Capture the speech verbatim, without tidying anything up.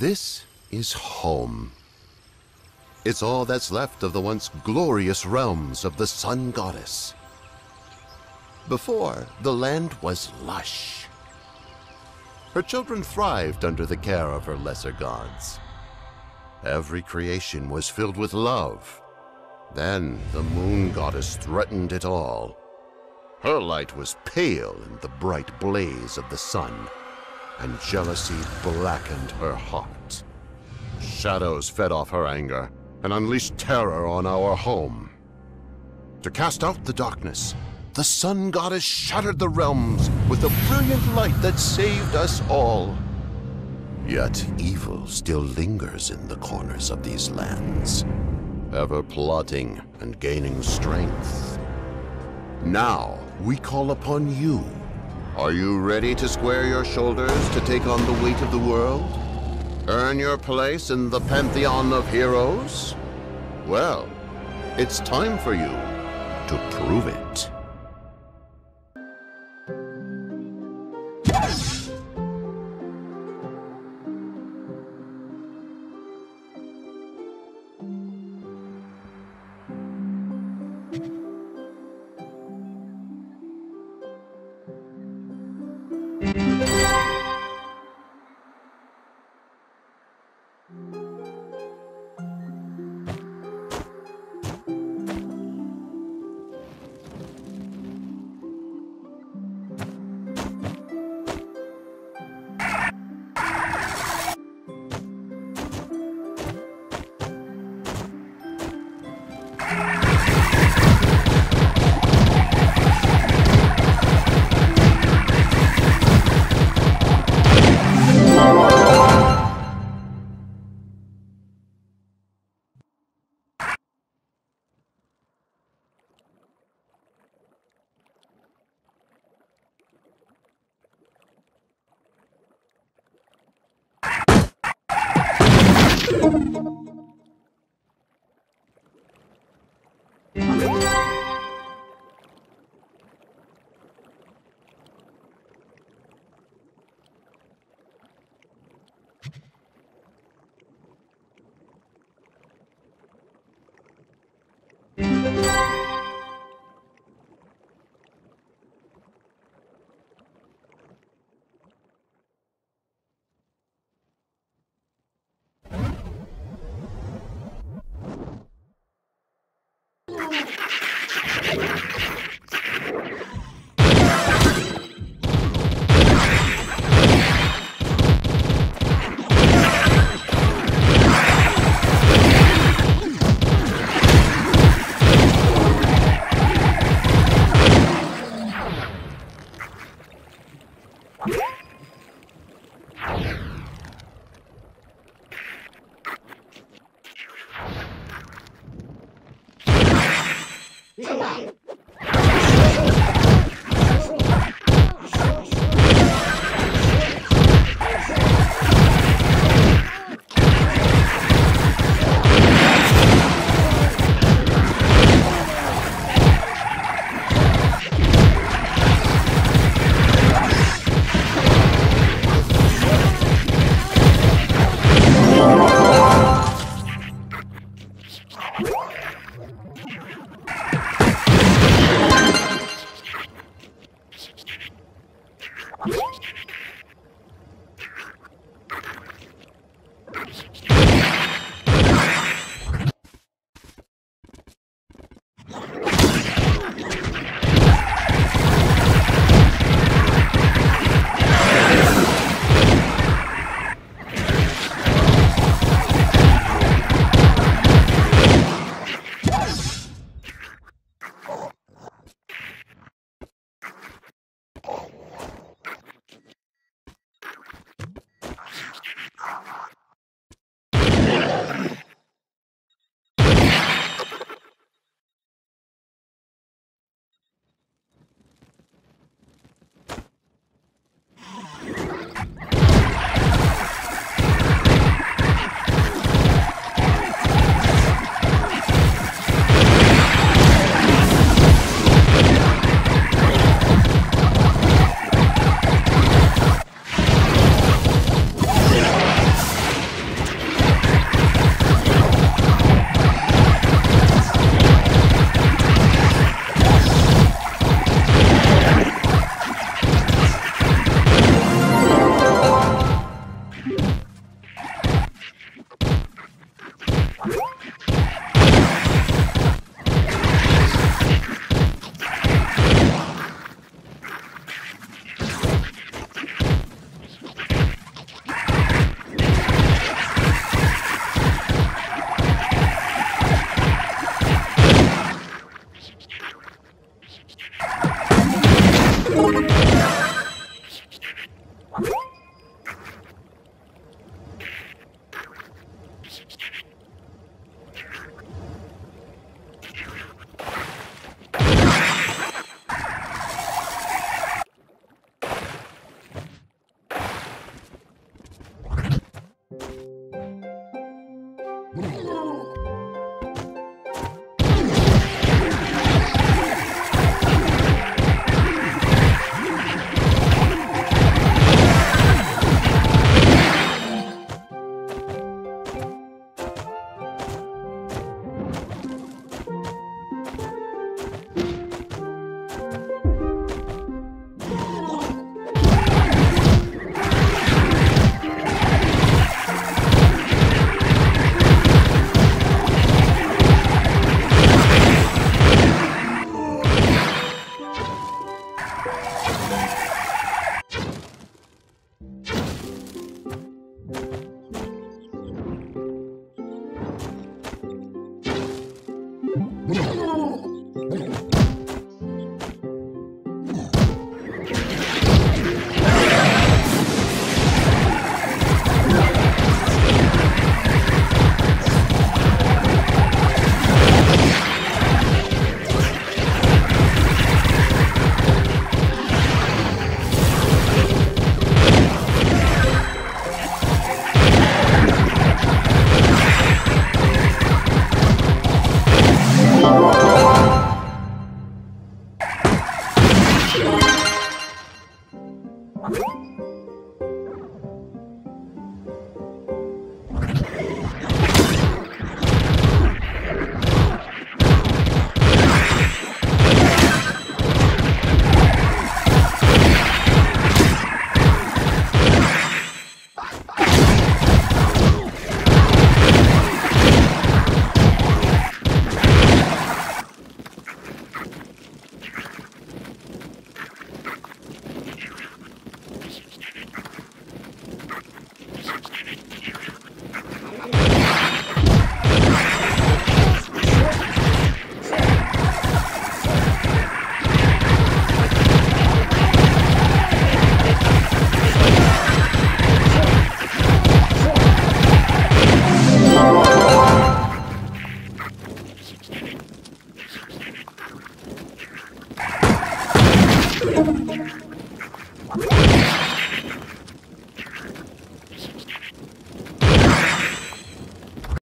This is home. It's all that's left of the once glorious realms of the Sun Goddess. Before, the land was lush. Her children thrived under the care of her lesser gods. Every creation was filled with love. Then the Moon Goddess threatened it all. Her light was pale in the bright blaze of the sun, and jealousy blackened her heart. Shadows fed off her anger and unleashed terror on our home. To cast out the darkness, the Sun Goddess shattered the realms with a brilliant light that saved us all. Yet evil still lingers in the corners of these lands, ever plotting and gaining strength. Now we call upon you. Are you ready to square your shoulders to take on the weight of the world? Earn your place in the pantheon of heroes? Well, it's time for you to prove it. You